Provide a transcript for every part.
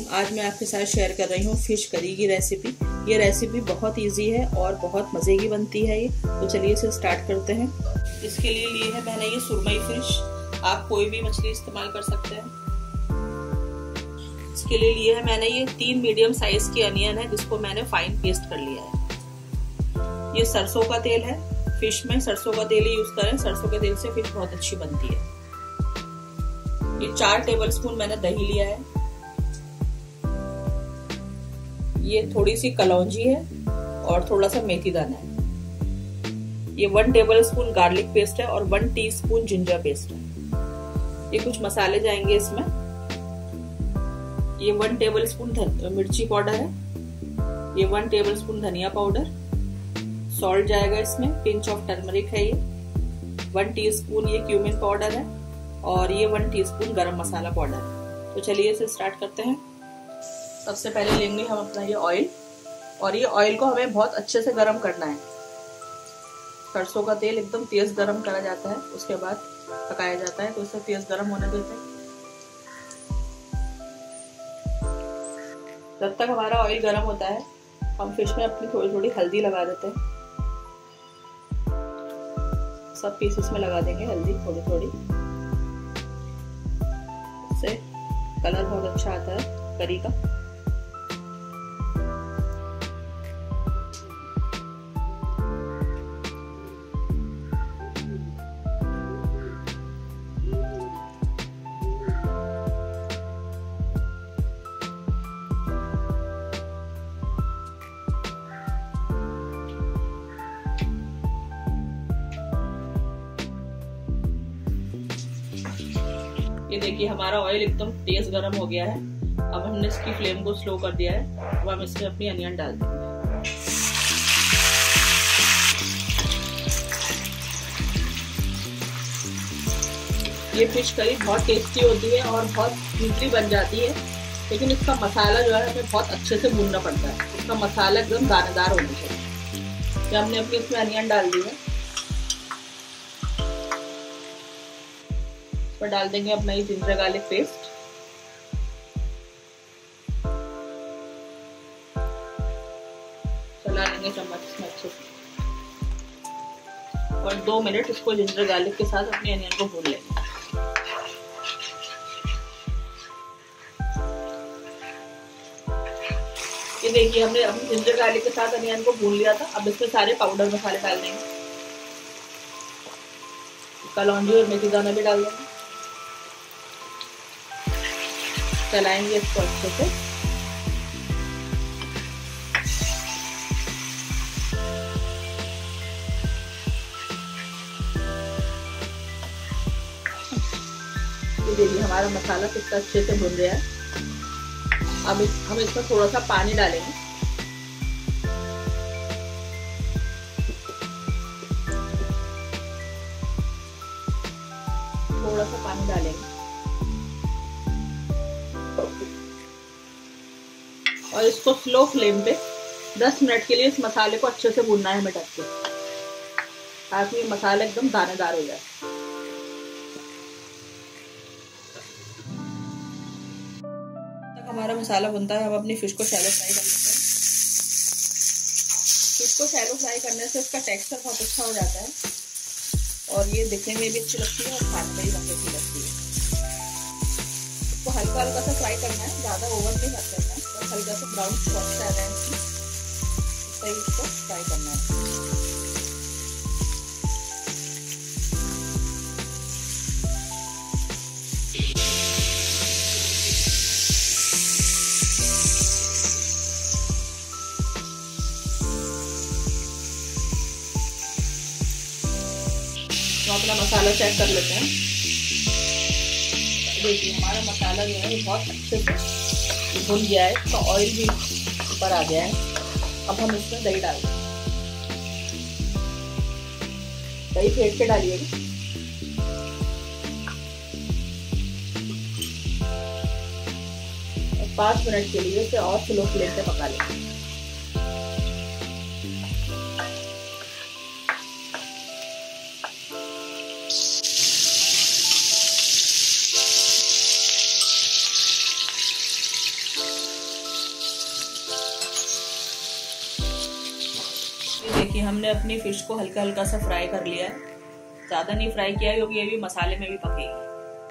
आज मैं आपके साथ शेयर कर रही हूँ फिश करी की रेसिपी। ये रेसिपी बहुत इजी है और बहुत मज़े की बनती है ये। तो चलिए इसे स्टार्ट करते हैं। इसके लिए लिए है मैंने ये सुरमई फिश। आप कोई भी मछली इस्तेमाल कर सकते हैं। इसके लिए लिए है मैंने ये 3 मीडियम साइज की अनियन है, जिसको मैंने फाइन पेस्ट कर लिया है। ये सरसों का तेल है। फिश में सरसों का तेल ही यूज करें, सरसों के तेल से फिश बहुत अच्छी बनती है। ये 4 टेबलस्पून मैंने दही लिया है। ये थोड़ी सी कलौंजी है और थोड़ा सा मेथी दाना है। ये 1 टेबलस्पून गार्लिक पेस्ट है और 1 टीस्पून जिंजर पेस्ट है। ये कुछ मसाले जाएंगे इसमें। ये 1 टेबलस्पून मिर्ची पाउडर है। ये 1 टेबलस्पून धनिया पाउडर। सॉल्ट जाएगा इसमें, पिंच ऑफ टर्मरिक है ये। 1 टीस्पून ये क्यूमिन पाउडर है और ये 1 टीस्पून गरम मसाला पाउडर है। तो चलिए इसे स्टार्ट करते हैं। सबसे पहले लेंगे हम अपना ये ऑयल, और ये ऑयल को हमें बहुत अच्छे से गरम करना है। सरसों का तेल एकदम तेज गरम करा जाता है, उसके बाद पकाया जाता है, तो इसे तेज गरम होने देते हैं। जब तक हमारा ऑयल गरम होता है, हम फिश में अपनी थोड़ी थोड़ी हल्दी लगा देते हैं। सब पीसेस में लगा देंगे हल्दी थोड़ी थोड़ी। इससे कलर बहुत अच्छा आता है करी का। ये देखिए हमारा ऑयल एकदम तेज गरम हो गया है। अब हमने इसकी फ्लेम को स्लो कर दिया है। अब हम इसमें अपनी अनियन डाल देंगे। ये फिश करी बहुत टेस्टी होती है और बहुत इजली बन जाती है, लेकिन इसका मसाला जो है हमें बहुत अच्छे से भूनना पड़ता है। इसका मसाला एकदम दानेदार होना चाहिए। जब हमने अपनी इसमें अनियन डाल दी है, पर डाल देंगे अपना ये जिंजर गार्लिक पेस्ट। चला लेंगे चम्मच इसमें अच्छे से, और 2 मिनट इसको जिंजर गार्लिक के साथ अपनी अनियन को भून लेंगे। ये देखिए हमने अपनी जिंजर गार्लिक के साथ अनियन को भून लिया था। अब इसमें सारे पाउडर मसाले डाल देंगे। कलौंजी और मेथी दाना भी डाल देंगे। चलाएंगे इसको अच्छे से। ये देखिए हमारा मसाला कितना अच्छे से भुन गया है। अब हम इसमें थोड़ा सा पानी डालेंगे। थोड़ा सा पानी डालेंगे और इसको स्लो फ्लेम पे 10 मिनट के लिए इस मसाले को अच्छे से भूनना है हमें ढक के, ताकि ये मसाला एकदम दानेदार हो जाए। तक हमारा मसाला भुनता है, हम अपनी फिश को शैलो फ्राई कर लेते हैं। फिश को शैलो फ्राई करने से उसका टेक्सचर बहुत अच्छा हो जाता है और ये दिखने में भी अच्छी लगती है और खाने में भी बहुत अच्छी लगती है। इसको हल्का हल्का सा फ्राई करना है, ज़्यादा ओवन नहीं करना है, बस हल्का सा ब्राउन स्पॉट्स आ जाए इससे इसको फ्राई करना है। तो अपना मसाला चेक कर लेते हैं। देखिए हमारा मसाला जो है बहुत अच्छे से भुन गया है, इसका ऑयल भी ऊपर आ गया है। अब हम इसमें दही डाल देंगे। दही फेंट के डालिएगा। और 5 मिनट के लिए इसे और स्लो फ्लेम पे पका लेंगे। देखिए हमने अपनी फिश को हल्का हल्का सा फ्राई कर लिया है, ज्यादा नहीं फ्राई किया है क्योंकि ये भी मसाले में भी पकेगी।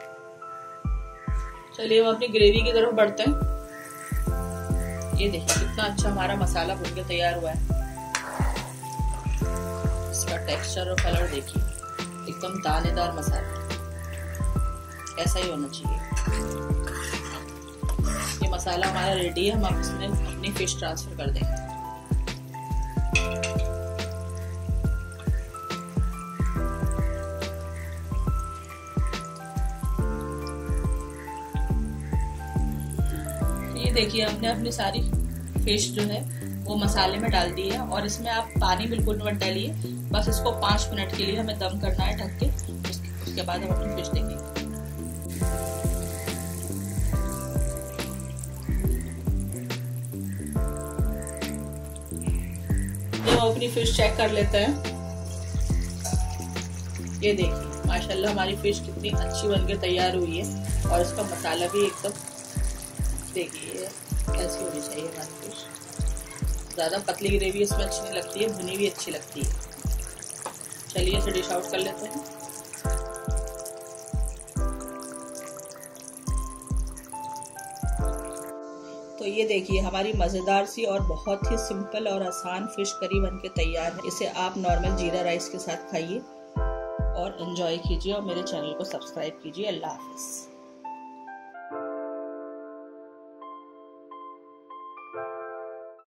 चलिए हम अपनी ग्रेवी की तरफ बढ़ते हैं। ये देखिए कितना अच्छा हमारा मसाला भुन के तैयार हुआ है। इसका टेक्सचर और कलर देखिए, एकदम दानेदार मसाला, ऐसा ही होना चाहिए। ये मसाला हमारा रेडी है, हम अब इसमें अपनी फिश ट्रांसफर कर देंगे। ये देखिए हमने अपनी सारी फिश जो है वो मसाले में डाल दी है, और इसमें आप पानी बिल्कुल मत डालिए, बस इसको 5 मिनट के लिए हमें दम करना है ढक के। उसके बाद हम अपनी फिश देंगे। हम अपनी फिश चेक कर लेते हैं। ये देखिए माशाल्लाह हमारी फिश कितनी अच्छी बनकर तैयार हुई है, और इसका मसाला भी एकदम देखिए कैसी होनी चाहिए हमारी फिश। ज़्यादा पतली ग्रेवी इसमें अच्छी नहीं लगती है, भुनी भी अच्छी लगती है। चलिए इसे डिश आउट कर लेते हैं। तो ये देखिए हमारी मज़ेदार सी और बहुत ही सिंपल और आसान फिश करी बनके तैयार है। इसे आप नॉर्मल जीरा राइस के साथ खाइए और एंजॉय कीजिए, और मेरे चैनल को सब्सक्राइब कीजिए। अल्लाह हाफिज़।